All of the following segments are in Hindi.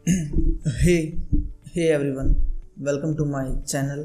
Hey, hey everyone, welcome to my channel.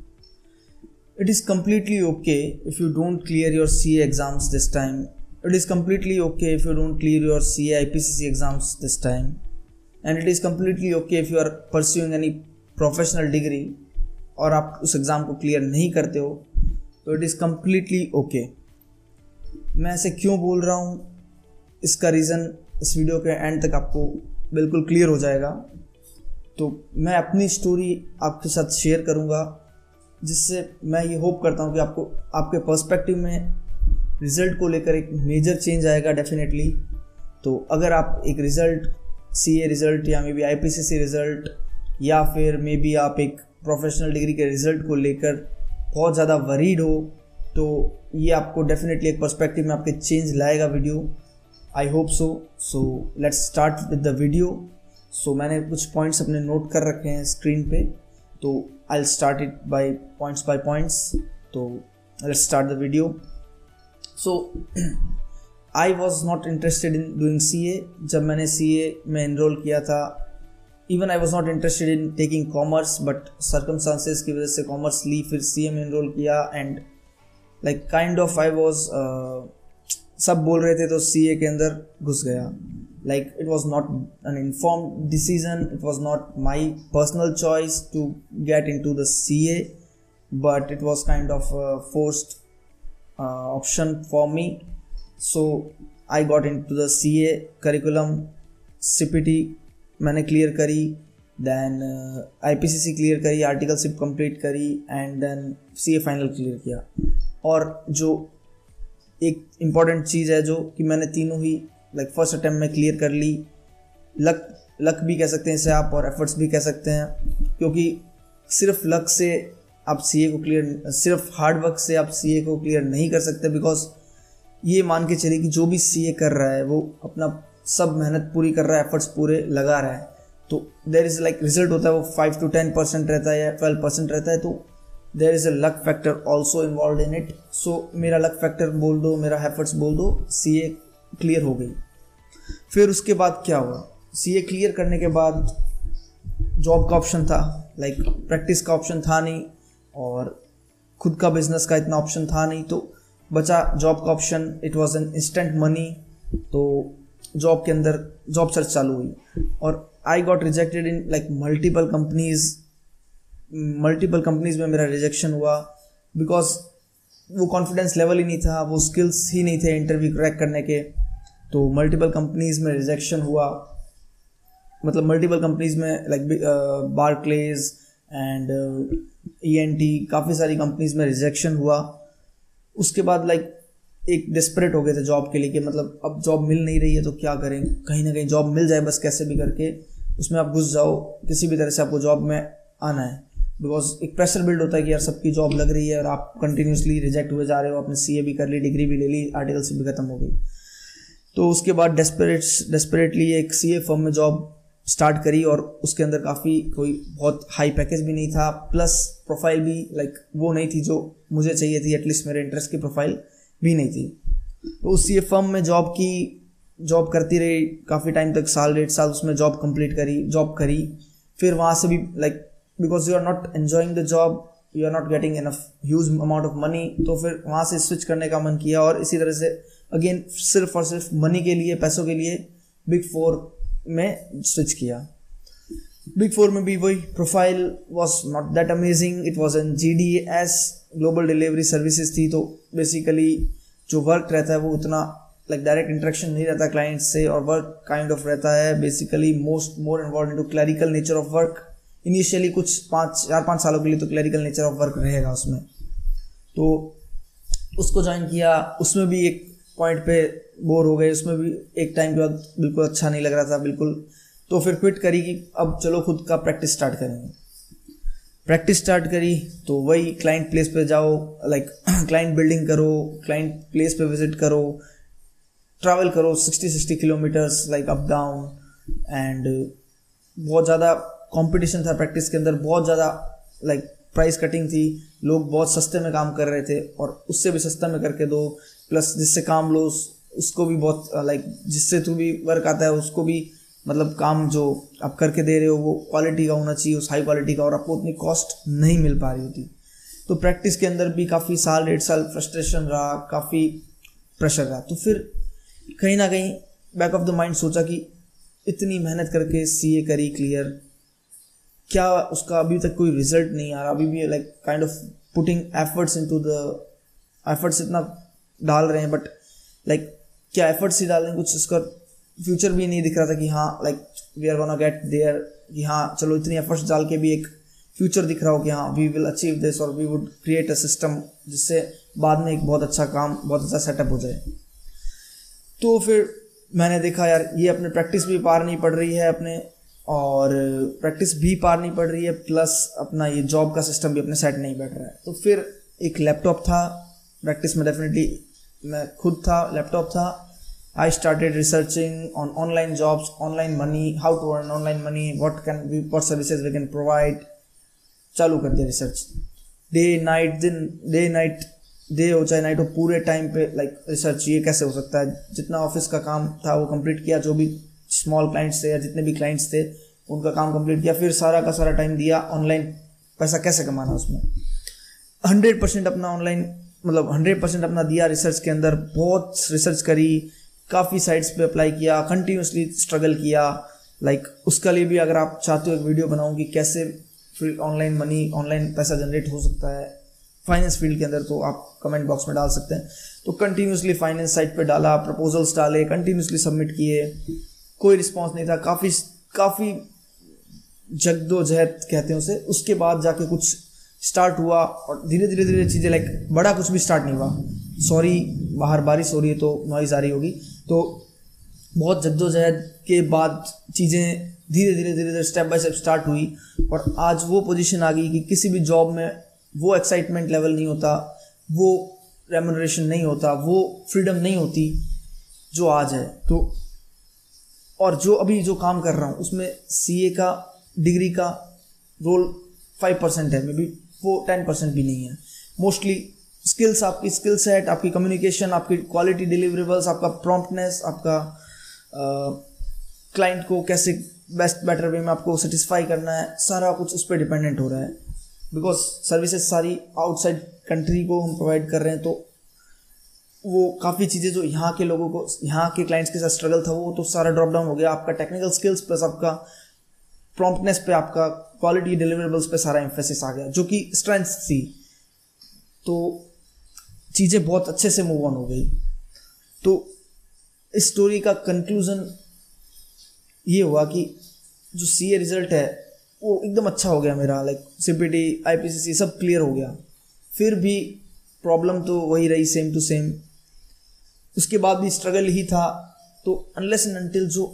It is completely okay if you don't clear your CA exams this time. It is completely okay if you don't clear your CA IPCC exams this time. And it is completely okay if you are pursuing any professional degree और आप उस एग्ज़ाम को क्लियर नहीं करते हो, तो इट इज़ कम्प्लीटली ओके. मैं ऐसे क्यों बोल रहा हूँ, इसका रीज़न इस वीडियो के एंड तक आपको बिल्कुल क्लियर हो जाएगा. तो मैं अपनी स्टोरी आपके साथ शेयर करूँगा, जिससे मैं ये होप करता हूँ कि आपको आपके पर्सपेक्टिव में रिज़ल्ट को लेकर एक मेजर चेंज आएगा डेफिनेटली. तो अगर आप एक रिज़ल्ट, CA रिज़ल्ट या मे बी IPCC रिज़ल्ट या फिर मे बी आप एक प्रोफेशनल डिग्री के रिज़ल्ट को लेकर बहुत ज़्यादा वरीड हो, तो ये आपको डेफिनेटली एक पर्सपेक्टिव में आपके चेंज लाएगा video. I hope so. So let's start with the video. So मैंने कुछ पॉइंट्स अपने नोट कर रखे हैं स्क्रीन पे, तो I will start it by points. तो let's start the video. So I was not interested in doing CA. जब मैंने CA में इनरोल किया था, even I was not interested in taking commerce, but circumstances की वजह से कॉमर्स ली, फिर CA में इनरोल किया. And like kind of I was, सब बोल रहे थे तो CA के अंदर घुस गया. Like it was not an informed decision, it was not my personal choice to get in to the CA, but it was kind of forced option for me. So I got in to the CA curriculum. CPT मैंने क्लियर करी, देन IPCC क्लियर करी, आर्टिकलशिप कंप्लीट करी, and then CA final clear किया. और जो एक इम्पॉर्टेंट चीज़ है जो कि मैंने तीनों ही लाइक फर्स्ट अटैम्प्ट में क्लियर कर ली. लक भी कह सकते हैं इसे आप, और एफर्ट्स भी कह सकते हैं, क्योंकि सिर्फ लक से आप CA को क्लियर, सिर्फ हार्ड वर्क से आप CA को क्लियर नहीं कर सकते. बिकॉज ये मान के चलिए कि जो भी CA कर रहा है वो अपना सब मेहनत पूरी कर रहा है, एफर्ट्स पूरे लगा रहा है, तो देयर इज़ लाइक रिजल्ट होता है वो 5 to 10% रहता है या 12% रहता है, तो there is a luck factor also involve in it. So मेरा लक फैक्टर बोल दो, मेरा एफर्ट्स बोल दो, CA क्लियर हो गई. फिर उसके बाद क्या हुआ, CA क्लियर करने के बाद जॉब का ऑप्शन था, लाइक प्रैक्टिस का ऑप्शन था नहीं, और खुद का बिजनेस का इतना ऑप्शन था नहीं, तो बचा जॉब का option. It was an instant money. तो जॉब के अंदर जॉब सर्च चालू हुई, और I got rejected in like multiple companies में मेरा रिजेक्शन हुआ. बिकॉज वो कॉन्फिडेंस लेवल ही नहीं था, वो स्किल्स ही नहीं थे इंटरव्यू क्रैक करने के. तो मल्टीपल कंपनीज में रिजेक्शन हुआ, मतलब मल्टीपल कंपनीज में लाइक बार्कलेज एंड ENT, काफ़ी सारी कंपनीज में रिजेक्शन हुआ. उसके बाद लाइक एक डेस्परेट हो गए थे जॉब के लिए कि मतलब अब जॉब मिल नहीं रही है तो क्या करें, कहीं ना कहीं जॉब मिल जाए बस कैसे भी करके, उसमें आप घुस जाओ, किसी भी तरह से आपको जॉब में आना है. बिकॉज एक प्रेशर बिल्ड होता है कि यार सबकी जॉब लग रही है और आप कंटिन्यूसली रिजेक्ट हुए जा रहे हो. आपने CA भी कर ली, डिग्री भी ले ली, आर्टिकलशिप भी खत्म हो गई. तो उसके बाद डेस्परेटली एक CA फर्म में जॉब स्टार्ट करी, और उसके अंदर काफ़ी कोई बहुत हाई पैकेज भी नहीं था, प्लस प्रोफाइल भी लाइक वो नहीं थी जो मुझे चाहिए थी, एटलीस्ट मेरे इंटरेस्ट की प्रोफाइल भी नहीं थी. तो उस CA फर्म में जॉब करती रही काफ़ी टाइम तक, 1.5 साल उसमें जॉब करी. फिर वहाँ से भी like because you are not enjoying the job, you are not getting enough huge amount of money, तो फिर वहाँ से स्विच करने का मन किया. और इसी तरह से अगेन सिर्फ और सिर्फ मनी के लिए, पैसों के लिए Big 4 में स्विच किया. Big 4 में भी वही profile was not that amazing. It was an GDS, global delivery services थी. तो बेसिकली जो वर्क रहता है वो उतना लाइक डायरेक्ट इंटरेक्शन नहीं रहता क्लाइंट्स से, और वर्क काइंड ऑफ रहता है basically more involve into clerical nature of work. Initially कुछ 4-5 सालों के लिए तो क्लरिकल नेचर ऑफ वर्क रहेगा उसमें. तो उसको ज्वाइन किया, उसमें भी एक पॉइंट पे बोर हो गए, उसमें भी एक टाइम के बाद बिल्कुल अच्छा नहीं लग रहा था बिल्कुल. तो फिर क्विट करी कि अब चलो खुद का प्रैक्टिस स्टार्ट करेंगे. प्रैक्टिस स्टार्ट करी तो वही क्लाइंट प्लेस पे जाओ, लाइक क्लाइंट बिल्डिंग करो, क्लाइंट प्लेस पे विजिट करो, ट्रैवल करो 60 kilometres like up down. And बहुत ज़्यादा कंपटीशन था प्रैक्टिस के अंदर, बहुत ज़्यादा लाइक प्राइस कटिंग थी, लोग बहुत सस्ते में काम कर रहे थे, और उससे भी सस्ता में करके दो, प्लस जिससे काम लो उसको भी बहुत लाइक जिससे तू भी वर्क आता है उसको भी मतलब काम जो आप करके दे रहे हो वो क्वालिटी का होना चाहिए, उस हाई क्वालिटी का, और आपको उतनी कॉस्ट नहीं मिल पा रही होती। तो प्रैक्टिस के अंदर भी काफ़ी साल 1.5 साल फ्रस्ट्रेशन रहा, काफ़ी प्रेशर रहा। तो फिर कहीं ना कहीं बैक ऑफ द माइंड सोचा कि इतनी मेहनत करके सीए करी क्लियर, क्या उसका अभी तक कोई रिजल्ट नहीं आ रहा, अभी भी like kind of putting efforts into the efforts इतना डाल रहे हैं, बट लाइक क्या एफर्ट्स ही डाल रहे हैं, कुछ उसका फ्यूचर भी नहीं दिख रहा था कि हाँ like we are gonna get there, कि हाँ चलो इतनी एफर्ट्स डाल के भी एक फ्यूचर दिख रहा हो कि हाँ वी विल अचीव दिस, और we would create a system जिससे बाद में एक बहुत अच्छा काम, बहुत अच्छा सेटअप हो जाए। तो फिर मैंने देखा यार ये अपने प्रैक्टिस भी पार नहीं पड़ रही है अपने, और प्रैक्टिस भी पार नहीं पड़ रही है, प्लस अपना ये जॉब का सिस्टम भी अपने सेट नहीं बैठ रहा है। तो फिर एक लैपटॉप था, प्रैक्टिस में डेफिनेटली मैं खुद था, लैपटॉप था। I started researching on online jobs, online money, how to earn online money, what services we can provide. चालू कर दिया रिसर्च, डे नाइट, डे हो चाहे नाइट हो, पूरे टाइम पे लाइक रिसर्च, ये कैसे हो सकता है। जितना ऑफिस का काम था वो कंप्लीट किया, जो भी स्मॉल क्लाइंट्स थे या जितने भी क्लाइंट्स थे उनका काम कंप्लीट किया, फिर सारा का सारा टाइम दिया ऑनलाइन पैसा कैसे कमाना, उसमें 100% अपना ऑनलाइन, मतलब 100% अपना दिया रिसर्च के अंदर। बहुत रिसर्च करी, काफ़ी साइट्स पे अप्लाई किया, कंटिन्यूसली स्ट्रगल किया। लाइक उसका लिए भी अगर आप चाहते हो एक वीडियो बनाऊँ कि कैसे फिर ऑनलाइन मनी, ऑनलाइन पैसा जनरेट हो सकता है फाइनेंस फील्ड के अंदर, तो आप कमेंट बॉक्स में डाल सकते हैं। तो कंटिन्यूसली फाइनेंस साइट पे डाला, प्रपोजल्स डाले, कंटिन्यूसली सबमिट किए, कोई रिस्पांस नहीं था। काफ़ी जद्दोजहद कहते हैं उसे। उसके बाद जाके कुछ स्टार्ट हुआ, और धीरे धीरे चीज़ें लाइक बड़ा कुछ भी स्टार्ट नहीं हुआ। सॉरी, बाहर बारिश हो रही है तो नॉइज़ आ रही होगी। तो बहुत जद्दोजहद के बाद चीज़ें धीरे धीरे स्टेप बाय स्टेप स्टार्ट हुई, और आज वो पोजीशन आ गई कि किसी भी जॉब में वो एक्साइटमेंट लेवल नहीं होता, वो रेम्यूनरेशन नहीं होता, वो फ्रीडम नहीं होती जो आज है। तो और जो अभी जो काम कर रहा हूँ उसमें सीए का डिग्री का रोल 5% है, मे बी वो 10% भी नहीं है। मोस्टली स्किल्स, आपकी स्किल सेट, आपकी कम्युनिकेशन, आपकी क्वालिटी डिलीवरेबल्स, आपका प्रॉम्प्टनेस, आपका क्लाइंट को कैसे बेटर वे में आपको सेटिस्फाई करना है, सारा कुछ उस पर डिपेंडेंट हो रहा है। बिकॉज सर्विसेज सारी आउटसाइड कंट्री को हम प्रोवाइड कर रहे हैं, तो वो काफ़ी चीज़ें जो यहाँ के लोगों को, यहाँ के क्लाइंट्स के साथ स्ट्रगल था, वो तो सारा ड्रॉप डाउन हो गया। आपका टेक्निकल स्किल्स प्लस आपका प्रॉम्प्टनेस पे, आपका क्वालिटी डिलीवरेबल्स पे सारा एम्फेसिस आ गया, जो कि स्ट्रेंथ थी। तो चीज़ें बहुत अच्छे से मूव ऑन हो गई। तो इस स्टोरी का कंक्लूजन ये हुआ कि जो सीए रिजल्ट है वो एकदम अच्छा हो गया मेरा, लाइक सीपीटी, आईपीसीसी सब क्लियर हो गया। फिर भी प्रॉब्लम तो वही रही, सेम टू सेम। उसके बाद भी स्ट्रगल ही था। तो अनलेस एंड अनटिल जो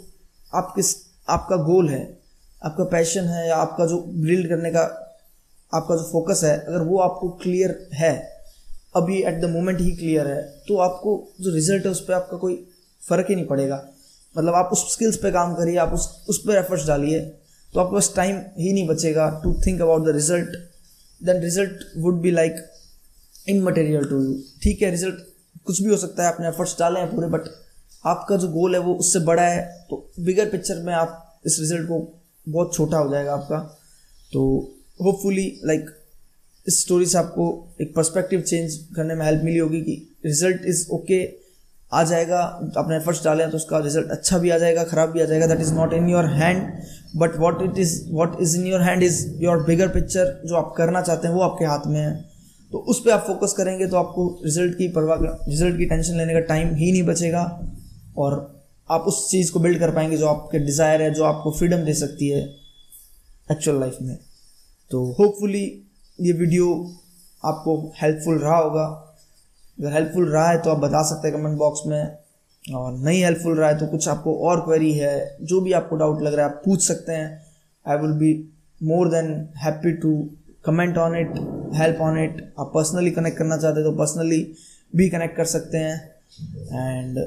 आपका गोल है, आपका पैशन है, या आपका जो बिल्ड करने का आपका जो फोकस है, अगर वो आपको क्लियर है, अभी एट द मोमेंट ही क्लियर है, तो आपको जो रिजल्ट है उस पर आपका कोई फ़र्क ही नहीं पड़ेगा। मतलब आप उस स्किल्स पे काम करिए, आप उस पर एफर्ट्स डालिए, तो आपके पास टाइम ही नहीं बचेगा to think about the result. Then result would be like immaterial to you. ठीक है, रिजल्ट कुछ भी हो सकता है, आपने एफर्ट्स डाले हैं पूरे, बट आपका जो गोल है वो उससे बड़ा है, तो बिगर पिक्चर में आप इस रिजल्ट को बहुत छोटा हो जाएगा आपका। तो होपफुली लाइक इस स्टोरी से आपको एक पर्सपेक्टिव चेंज करने में हेल्प मिली होगी कि रिजल्ट इज़ ओके, आ जाएगा। आपने एफर्ट्स डाले हैं तो उसका रिजल्ट अच्छा भी आ जाएगा, ख़राब भी आ जाएगा। That is not in your hand, but what is in your hand is your bigger picture. जो आप करना चाहते हैं वो आपके हाथ में है, तो उस पर आप फोकस करेंगे तो आपको रिजल्ट की टेंशन लेने का टाइम ही नहीं बचेगा, और आप उस चीज़ को बिल्ड कर पाएंगे जो आपके डिज़ायर है, जो आपको फ्रीडम दे सकती है एक्चुअल लाइफ में। तो होपफुली ये वीडियो आपको हेल्पफुल रहा होगा। अगर हेल्पफुल रहा है तो आप बता सकते हैं कमेंट बॉक्स में, और नहीं हेल्पफुल रहा है तो कुछ आपको और क्वेरी है, जो भी आपको डाउट लग रहा है आप पूछ सकते हैं। I will be more than happy to comment on it, help on it. आप पर्सनली कनेक्ट करना चाहते हैं तो पर्सनली भी कनेक्ट कर सकते हैं। And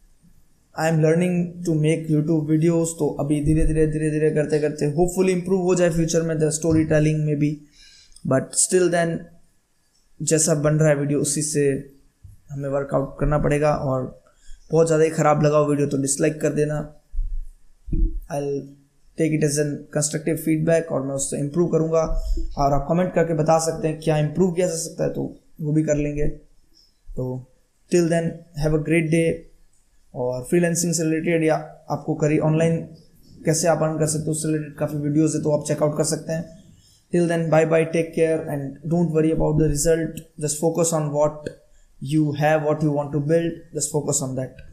I am learning to make YouTube videos, तो अभी धीरे धीरे करते करते होपफुली इम्प्रूव हो जाए फ्यूचर में द स्टोरी टेलिंग में भी। बट स्टिल देन जैसा बन रहा है वीडियो उसी से हमें वर्कआउट करना पड़ेगा, और बहुत ज़्यादा ही ख़राब लगा वीडियो तो डिसलाइक कर देना। I take it as an constructive feedback और मैं उससे इम्प्रूव करूँगा। और आप कमेंट करके बता सकते हैं क्या इम्प्रूव किया जा सकता है, तो वो भी कर लेंगे। तो till then have a great day. और फ्रीलांसिंग से रिलेटेड या आपको करी ऑनलाइन कैसे आप अर्न कर सकते हो उससे रिलेटेड काफ़ी वीडियोज़ है, तो आप चेकआउट कर सकते हैं। Till then bye bye, take care and don't worry about the result, just focus on what you have, what you want to build, just focus on that.